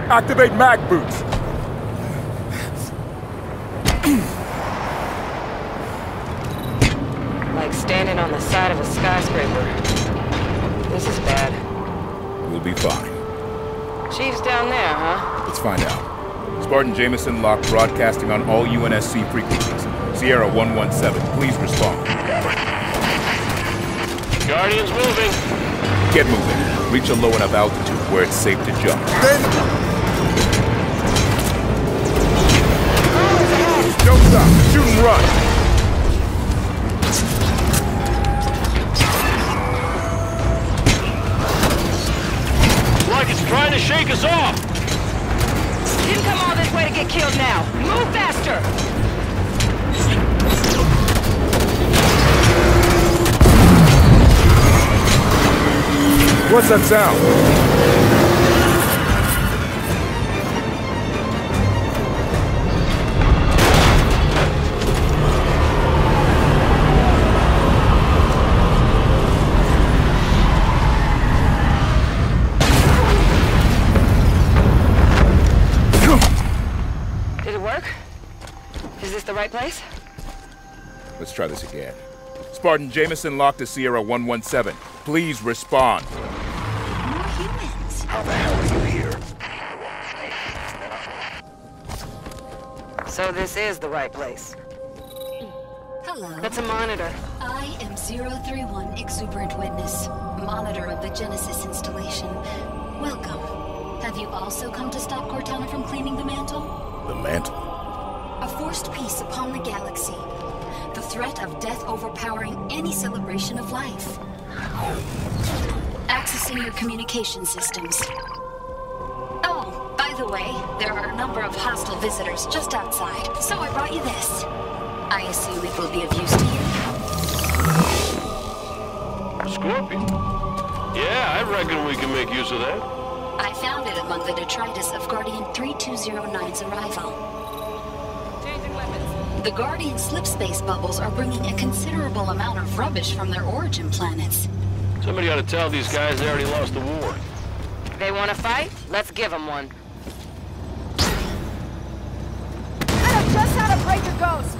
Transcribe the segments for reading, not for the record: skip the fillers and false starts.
Activate mag boots. Like standing on the side of a skyscraper. This is bad. We'll be fine. Chief's down there, huh? Let's find out. Spartan Jameson locked broadcasting on all UNSC frequencies. Sierra 117, please respond. Guardian's moving. Get moving. Reach a low enough altitude where it's safe to jump. Don't stop. Shoot and run. Like it's trying to shake us off. Didn't come all this way to get killed now. Move faster! What's that sound? Did it work? Is this the right place? Let's try this again. Spartan Jameson locked to Sierra 117. Please respond. More humans. How the hell are you here? So this is the right place. Hello. That's a monitor. I am 031 Exuberant Witness, monitor of the Genesis installation. Welcome. Have you also come to stop Cortana from claiming the mantle? The mantle. A forced peace upon the galaxy. The threat of death overpowering any celebration of life. Accessing your communication systems. Oh, by the way, there are a number of hostile visitors just outside, so I brought you this. I assume it will be of use to you. Scorpion. Yeah, I reckon we can make use of that. I found it among the detritus of Guardian 3209's arrival. The Guardian slipspace bubbles are bringing a considerable amount of rubbish from their origin planets. Somebody ought to tell these guys they already lost the war. They want to fight? Let's give them one. I know just how to break a ghost!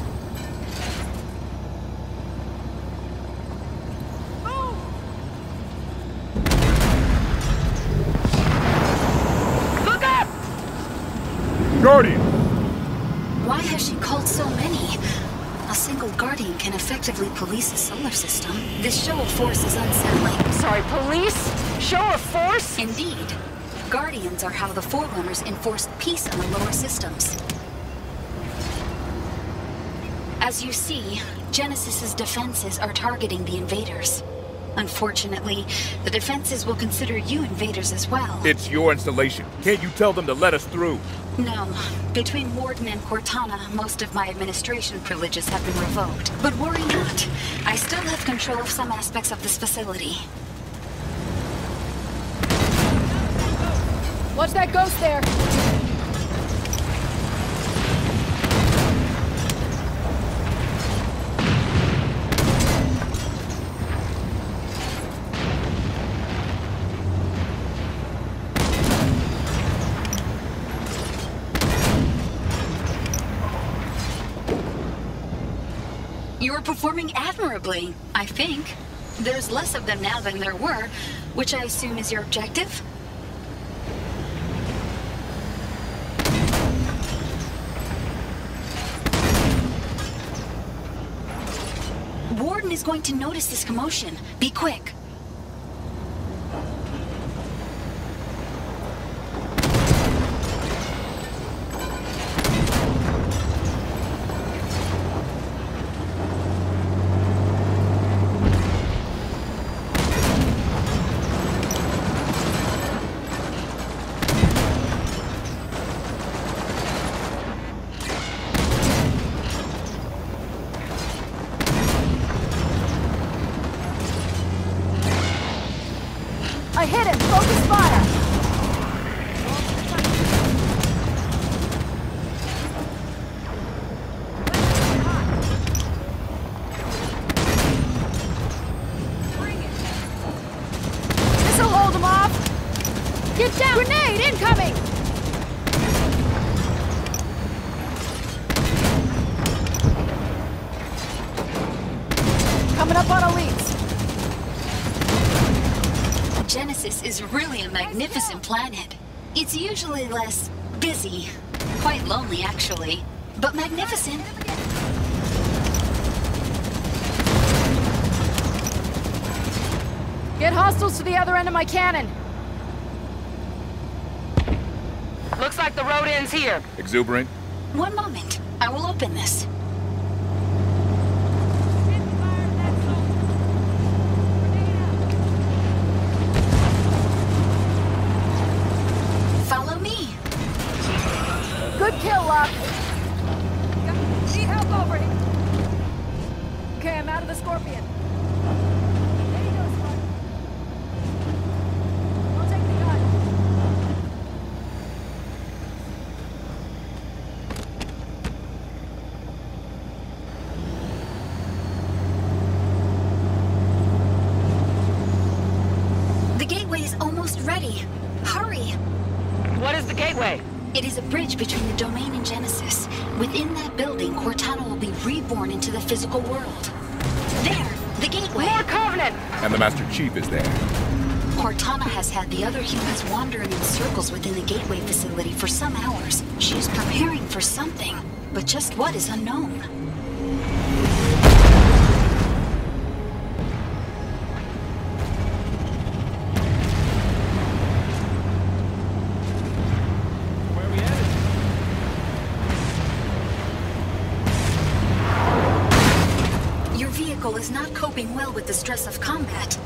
Look up! Guardian! Why has she called so many? A single Guardian can effectively police a solar system. This show of force is unsettling. Sorry, police? Show of force? Indeed. Guardians are how the Forerunners enforced peace on the lower systems. As you see, Genesis's defenses are targeting the invaders. Unfortunately, the defenses will consider you invaders as well. It's your installation. Can't you tell them to let us through? No. Between Warden and Cortana, most of my administration privileges have been revoked. But worry not. I still have control of some aspects of this facility. Watch that ghost there! You're performing admirably, I think. There's less of them now than there were, which I assume is your objective? Warden is going to notice this commotion. Be quick. I hit him! Focus fire! This'll hold him off! Get down! Grenade incoming! Genesis is really a magnificent planet. It's usually less busy. Quite lonely, actually. But magnificent. Get hostiles to the other end of my cannon. Looks like the road ends here. Exuberant? One moment. I will open this. Follow me. Good kill, Locke. Need help over here. Okay, I'm out of the Scorpion. There you go, Spartan. I'll take the gun. The gateway is almost ready. Hurry. What is the gateway? It is a bridge between the Domain and Genesis. Within that building, Cortana will be reborn into the physical world. There, the gateway. More Covenant! And the Master Chief is there. Cortana has had the other humans wandering in circles within the gateway facility for some hours. She is preparing for something, but just what is unknown. Where are we headed? Your vehicle is not coping well with the stress of combat.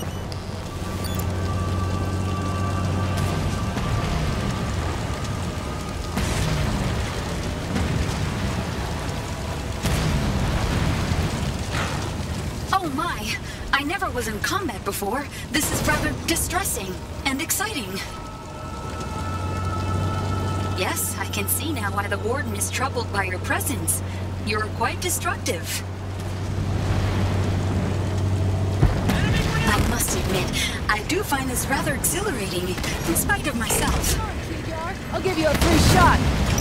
Oh my! I never was in combat before. This is rather distressing and exciting. Yes, I can see now why the Warden is troubled by your presence. You're quite destructive. I must admit, I do find this rather exhilarating, in spite of myself. I'll give you a free shot.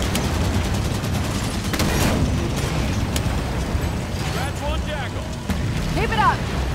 That's one Jackal. Keep it up.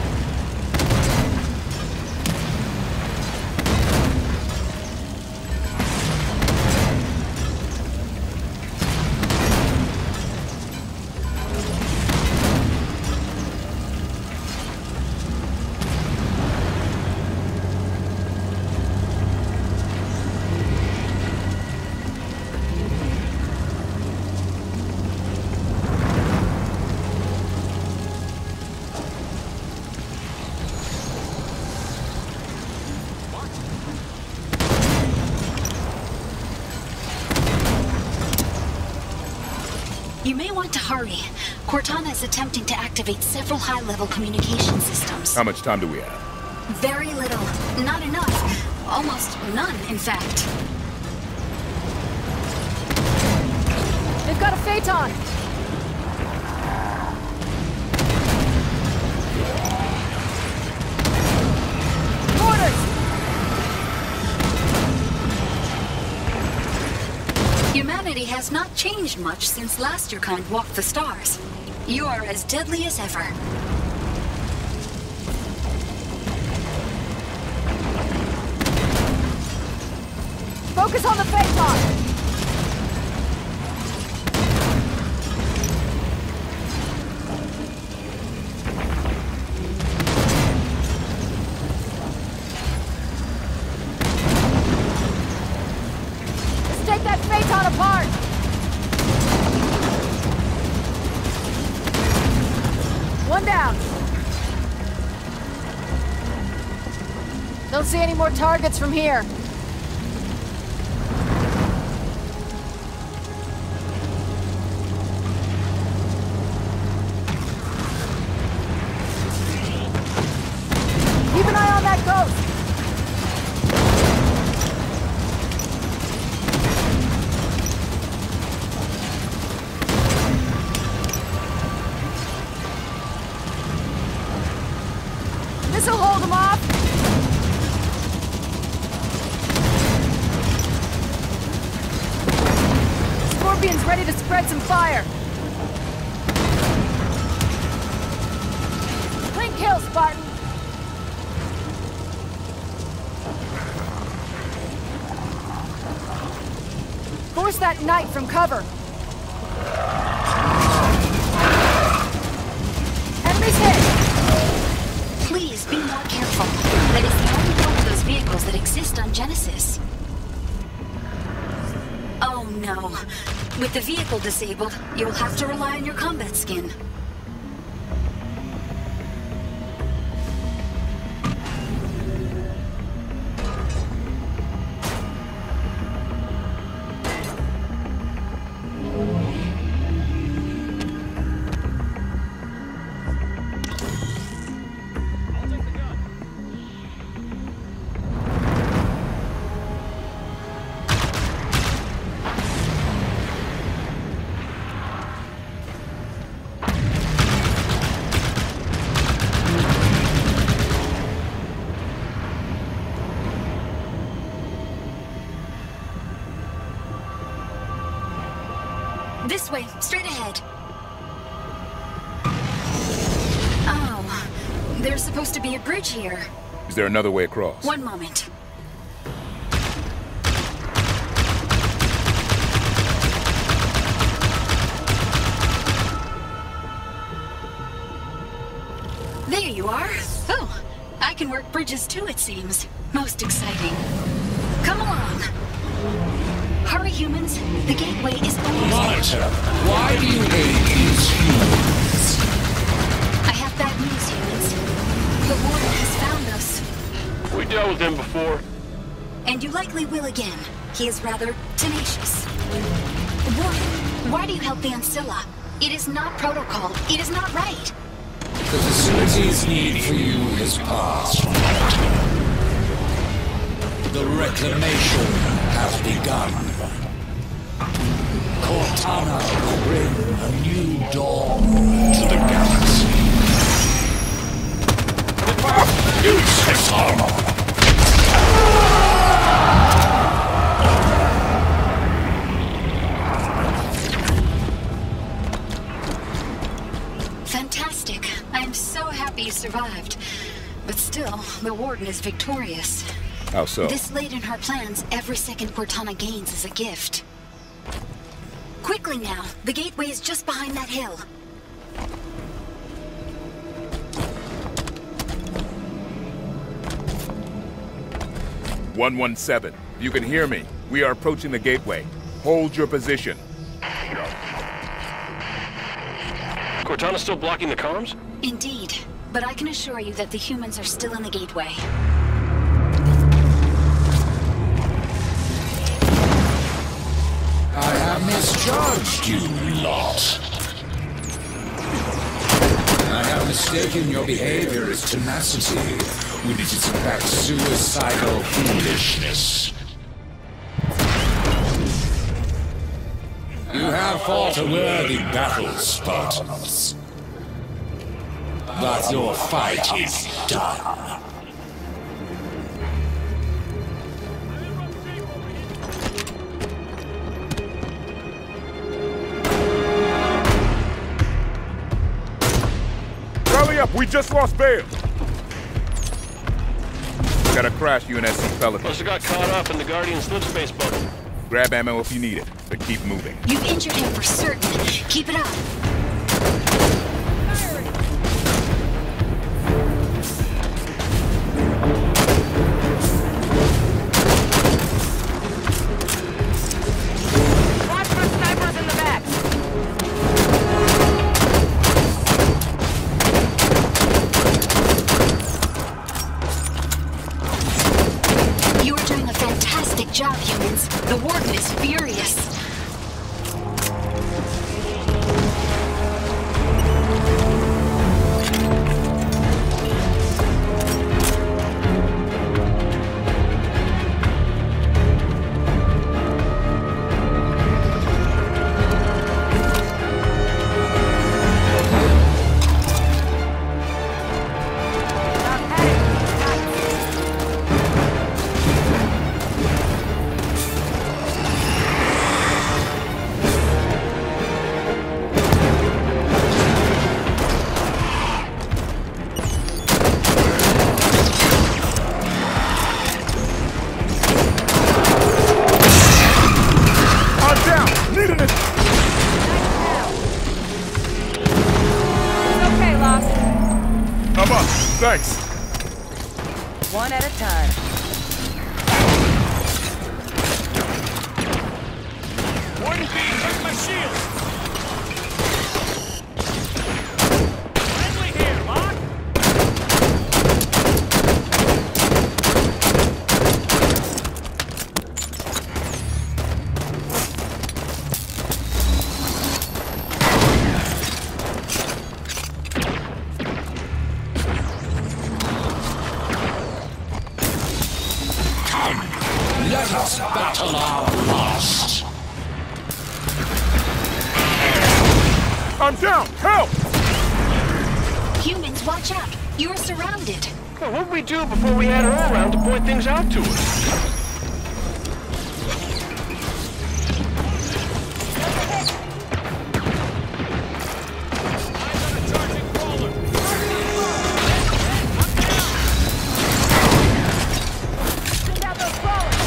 You may want to hurry. Cortana is attempting to activate several high-level communication systems. How much time do we have? Very little. Not enough. Almost none, in fact. They've got a Phaeton. Orders. Humanity has not changed much since last your kind walked the stars. You are as deadly as ever. Focus on the Phaeton. Let's take that Phaeton apart. One down. Don't see any more targets from here. Keep an eye on that ghost! This'll hold him off! Scorpion's ready to spread some fire! Clean kill, Spartan! There's that knight from cover. Enemies hit! Please be more careful. That is the only one of those vehicles that exist on Genesis. Oh no. With the vehicle disabled, you'll have to rely on your combat skin. This way, straight ahead. Oh, there's supposed to be a bridge here. Is there another way across? One moment. There you are. Oh, I can work bridges too, it seems. Most exciting. Come along. Hurry, humans. The gateway is almost... Monitor, why do you hate these humans? I have bad news, humans. The warden has found us. We dealt with him before. And you likely will again. He is rather tenacious. Warden, why do you help the Ancilla? It is not protocol. It is not right. The facility's need for you has passed, Monitor. The reclamation has begun. Cortana will bring a new dawn to the galaxy. Use this armor! Fantastic. I'm so happy you survived. But still, the Warden is victorious. How so? This late in her plans, every second Cortana gains is a gift. Quickly now! The gateway is just behind that hill. "117, you can hear me. We are approaching the gateway. Hold your position." Cortana's still blocking the comms? Indeed. But I can assure you that the humans are still in the gateway. I have misjudged you, lot. I have mistaken your behavior as tenacity, when it is in fact suicidal foolishness. You have fought a worthy battle, Spartans. But your fight is done. Rally up, we just lost Bale. Got a crash, UNSC Pelican. Must have got caught up in the Guardian slip space bubble. Grab ammo if you need it, but keep moving. You've injured him for certain. Keep it up. Watch for snipers in the back. You are doing a fantastic job, humans. The Warden is furious. One at a time. Warden B, check my shield! Friendly here, Locke! Let us battle our lost. I'm down! Help! Humans, watch out! You're surrounded. Well, what'd we do before we had her all around to point things out to us? Send out those crawlers!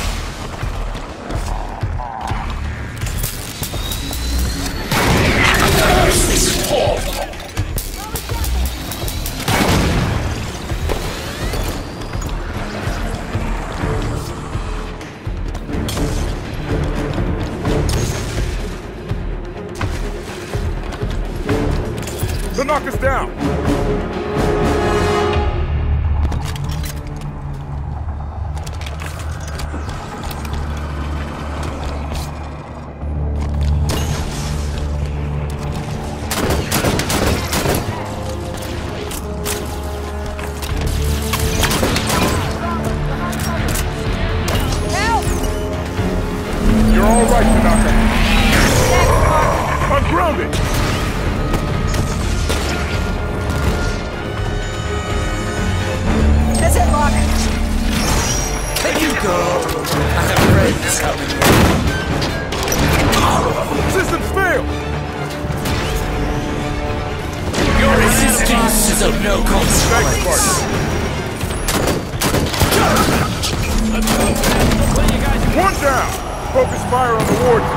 They'll knock us down! Help! You're all right, Tanaka. I'm grounded! That's it, Locke. Let you go. I have friends coming. Systems failed! Your resistance is of no Thanks, consequence. Spartan. One down! Focus fire on the warden.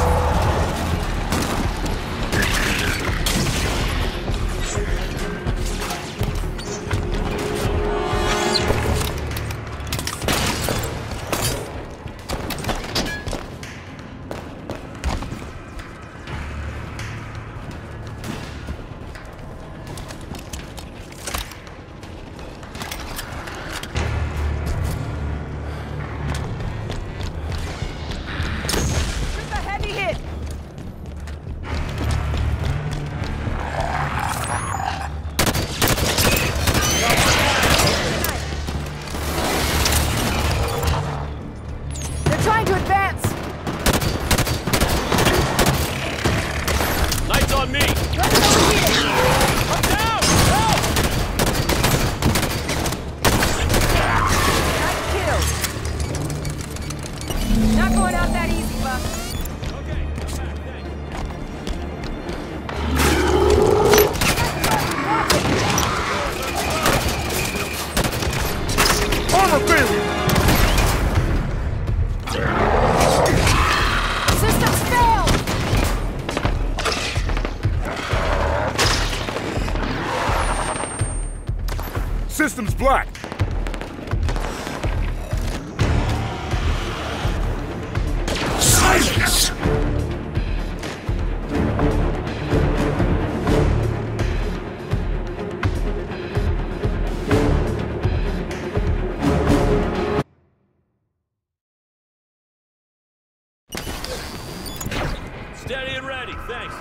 Took a heavy hit. They're trying to advance. Lights on me! Weapon overheated. I'm down! Help! Not killed. Not going out that easy, Buck. Okay, I'm back, thanks. Armor failure! Systems failed. Systems black! Silence! Steady and ready, thanks.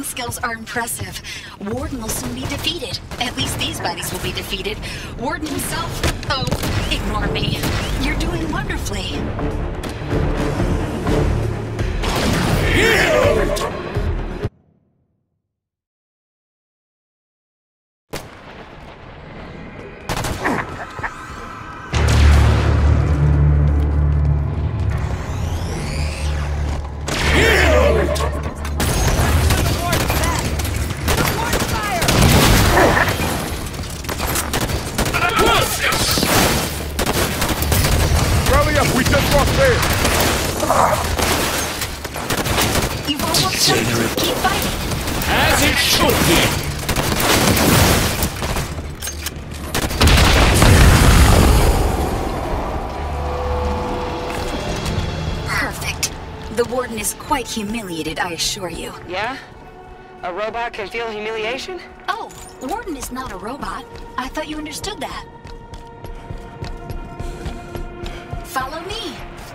skills are impressive. Warden will soon be defeated. At least these baddies will be defeated. Warden himself... Oh, ignore me. You're doing wonderfully. Rally up, we just lost there. You've almost done it. Keep fighting. As it should be! Perfect. The Warden is quite humiliated, I assure you. Yeah? A robot can feel humiliation? Oh, Warden is not a robot. I thought you understood that. Follow me.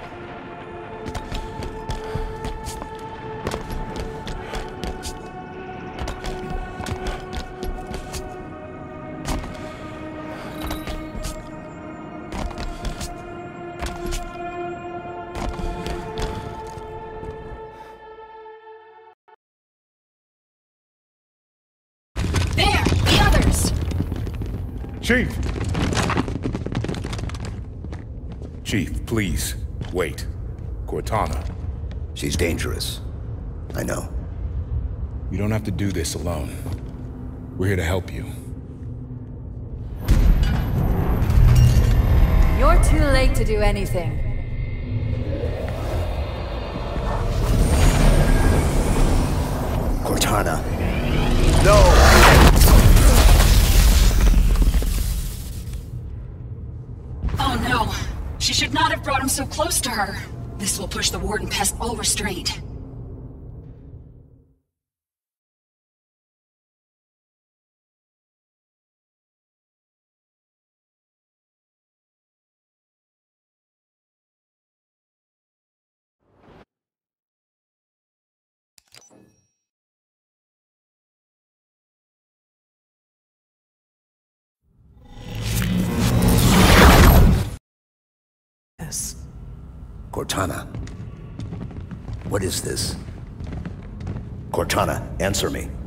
There, the others. Chief! Chief, please, wait. Cortana. She's dangerous. I know. You don't have to do this alone. We're here to help you. You're too late to do anything. Cortana. No! Oh no. She should not have brought him so close to her. This will push the Warden past all restraint. Yes. Cortana. What is this? Cortana, answer me.